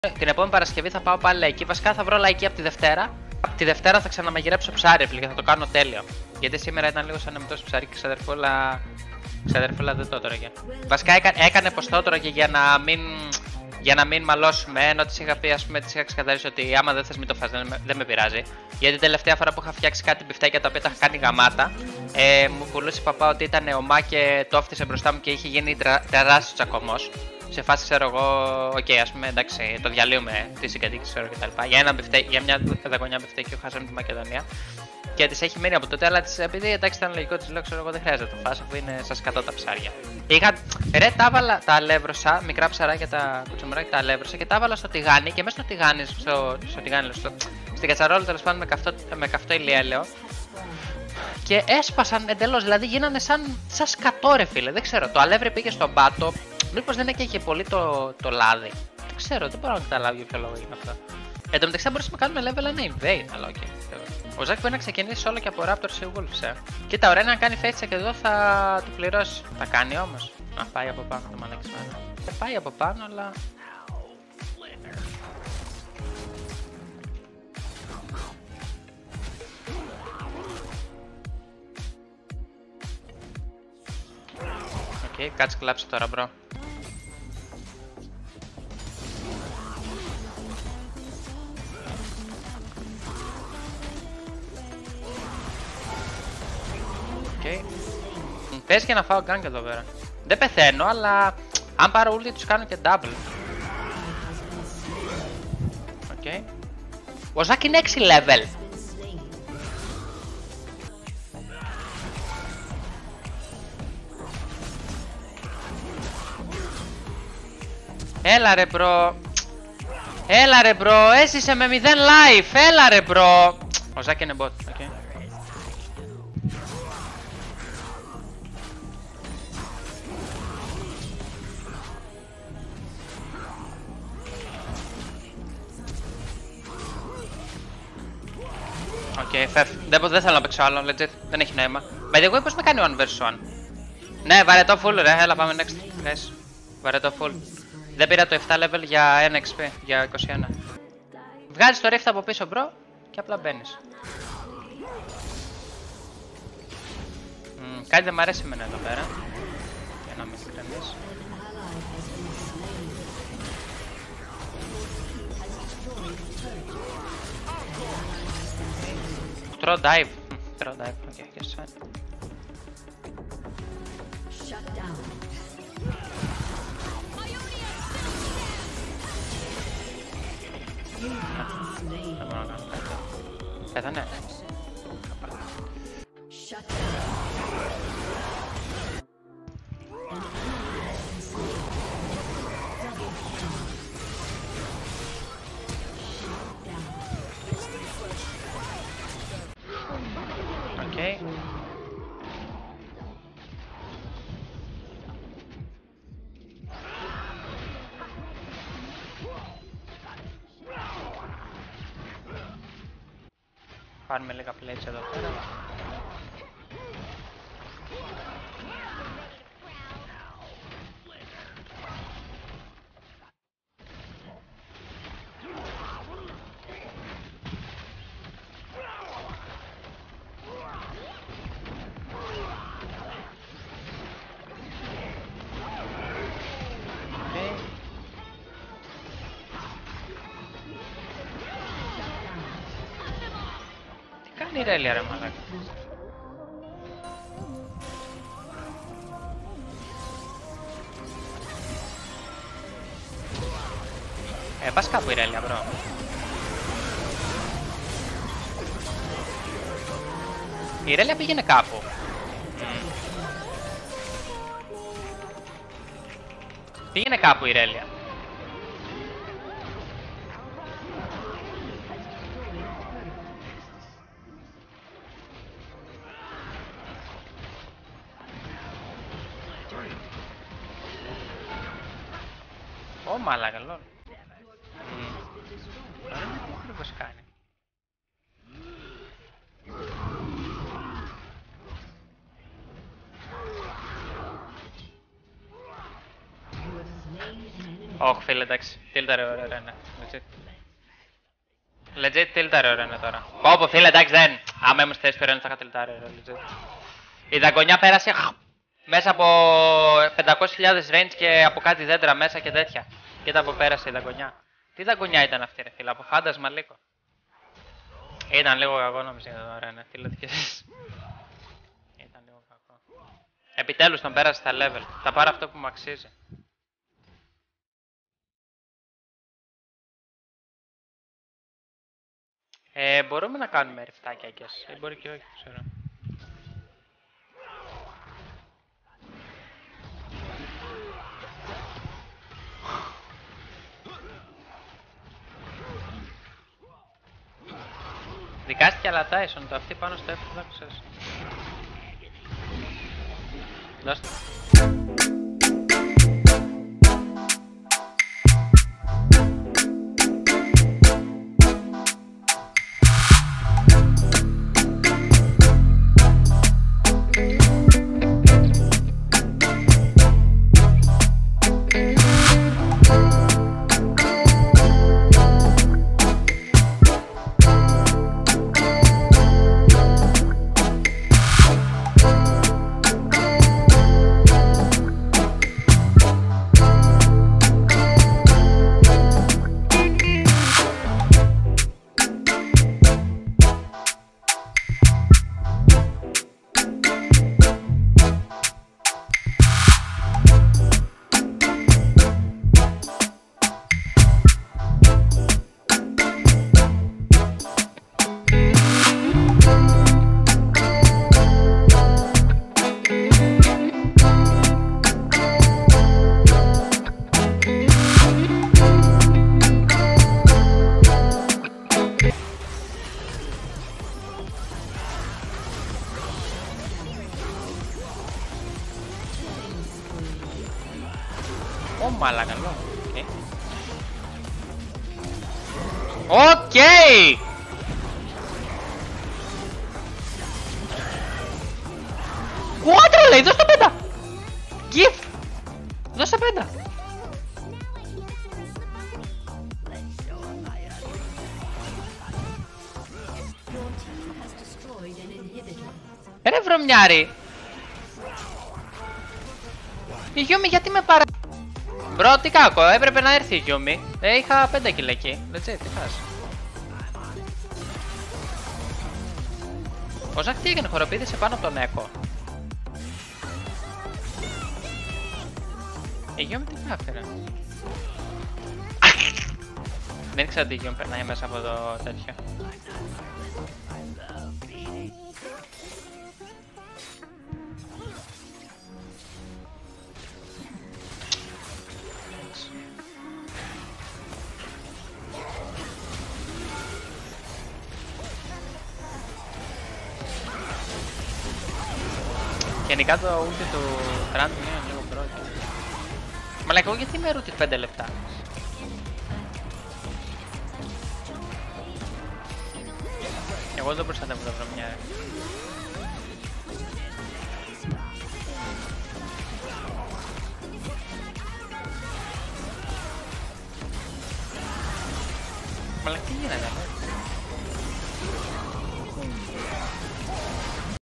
Την επόμενη Παρασκευή θα πάω πάλι λαϊκή. Βασικά θα βρω λαϊκή από τη Δευτέρα. Από τη Δευτέρα θα ξαναμαγειρέψω ψάρι, και θα το κάνω τέλειο. Γιατί σήμερα ήταν λίγο σαν να μην τόσο ψάρι και ξαδερφούλα δεν το έτρωγε. Βασικά έκανε πως το έτρωγε για να μην μαλώσουμε. Ενώ της είχα πει, ας πούμε, της είχα ξεκαθαρίσει ότι άμα δεν θες μην το φας, δεν με πειράζει. Γιατί την τελευταία φορά που είχα φτιάξει κάτι μπιφτέκια τα οποία τα είχα κάνει γαμάτα, μου πουλούσε η παπά ότι ήταν ομά και το όφτισε μπροστά μου και είχε γίνει τεράστιο τσακωμός. Σε φάση ξέρω εγώ, ας πούμε, εντάξει, το διαλύουμε τη συγκατοίκηση ξέρω κτλ. Για μια δαγωνιά μπιφτέκι χάσαμε τη Μακεδονία. Και της έχει μείνει από τότε, αλλά της, επειδή εντάξει ήταν λογικό, της λέω ξέρω εγώ δεν χρειάζεται να το φας αφού είναι στα σκατό τα ψάρια. Ρε, τα έβαλα τα αλεύρωσα, μικρά ψαράκια τα κουτσομεράκια τα αλεύρωσα και τα έβαλα στο τηγάνι και μέσα στο τηγάνι, στην κατσαρόλα τέλος πάντων με καυτό ηλιέλαιο. Και έσπασαν εντελώς, δηλαδή γίνανε σαν σκατό ρε φίλε, δεν ξέρω, το αλεύρι πήγε στον πάτο, μήπως δεν έκαιγε πολύ το λάδι. Δεν ξέρω, δεν μπορώ να καταλάβω για ποιο λόγο είναι αυτό. Εν τω μεταξύ θα μπορούσαμε να κάνουμε level ένα invade, αλλά οκ. Ο Ζάκ μπορεί να ξεκινήσει όλο και από Raptors ή Wolves, Κοίτα, ωραία να κάνει face και εδώ θα του πληρώσει. Θα κάνει όμως. Να πάει από πάνω το μαλακισμένο. Θα πάει από πάνω, αλλά... Οκ, κάτσε κλάψε τώρα, μπρο. Okay. Πες και να φάω γκάνγκ εδώ πέρα. Δεν πεθαίνω, αλλά αν πάρω ulti τους κάνω και double. Okay. Ο Ζάκ είναι 6 level. Έλα ρε μπρο. Έλα ρε μπρο, έζησε με 0 life. Έλα ρε μπρο. Ο Ζάκ είναι bot, okay. Οκ, φεύγει. Δεν θέλω να παίξω άλλο, legit. Δεν έχει νόημα. By the way, πώς με κάνει one vs 1. Ναι, βαρετό full ρε, έλα πάμε next. Guys, βαρετό full. Δεν πήρα το 7 level για 1 XP, για 21. Βγάζεις το rift από πίσω bro και απλά μπαίνεις. Κάτι δεν μ' αρέσει εμένα εδώ πέρα. Για να μην κρεμίσει. Throw dive. Throw dive. Okay, guess fine. Shut down. Πέθανε. Shut down. Okay. Πάρουμε λίγα plates εδώ πέρα. Τι κάνει η Ρέλια ρε μαλάκα. Πας κάπου η Ρέλια μπρο. Η Ρέλια πήγαινε κάπου. Πήγαινε κάπου η Ρέλια. Ω μαλάκα λόλ. Τι ακριβώς κάνει. slain an enemy. Όχι φίλε, εντάξει. Τίλταρε ωραία είναι. Legit τίλταρε ωραία είναι τώρα. Πω φίλε, εντάξει δεν. Άμα ήμουν στη θέση του Ρένου θα είχα τίλταρε ωραία, legit. Η δαγκονιά πέρασε μέσα από 500.000 range και από κάτι δέντρα μέσα και τέτοια. Κοίτα που πέρασε η δαγκονιά. Τι δαγκονιά ήταν αυτή ρε φίλε, από φάντασμα λίγο. Ήταν λίγο κακό νομίζω εδώ Ρένε, τι λέτε κι εσείς. Ήταν λίγο κακό. Επιτέλους τον πέρασε στα level. Θα πάρω αυτό που μου αξίζει. Μπορούμε να κάνουμε ριφτάκια κι εσείς. Μπορεί και όχι, ξέρω. Δικάστηκε αλλά Tyson, το αυτή πάνω στο F, ξέρεις. Δώστε. Μαλάκα, καλό. Οκ! Κουάντρα λέει, δώσε τα πέντα! Gif! Δώσε τα πέντα! Ρε βρωμιάρη! Η Γιούμι γιατί με παρα... Μπρο, τι κάκο, έπρεπε να έρθει η Γιούμι. Είχα 5 kill εκεί. Legit, τι φας. Ο Ζακ τι έγινε, χοροπήδησε πάνω από τον Έκο. Η Γιούμι τι κάφερε. Δεν ήξερα ότι η Γιούμι περνάει μέσα από το τέτοιο. Γενικά το ulti του Trant είναι λίγο πρόκειτο. Μα λέει εγώ γιατί με routed 5 λεπτά. Εγώ δεν προστατεύω τα βρωμιά. Μα λέει τι γίνεται.